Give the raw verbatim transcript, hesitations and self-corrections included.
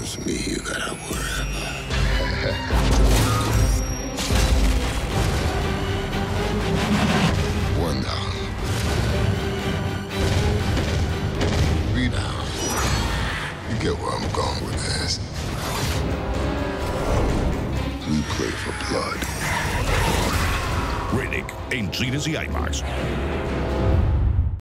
It's me you gotta worry about. One down. Three down. You get where I'm going with this. We play for blood. Riddick, in Cines IMAX.